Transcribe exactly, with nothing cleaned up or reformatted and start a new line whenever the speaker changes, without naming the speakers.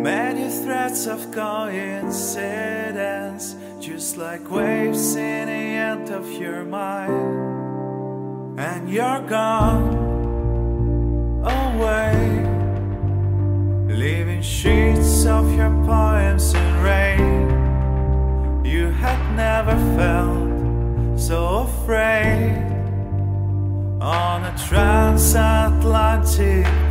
Many threads of coincidence, just like waves in the end of your mind. And you're gone away, leaving sheets of your poems in rain. You had never felt so afraid on a transatlantic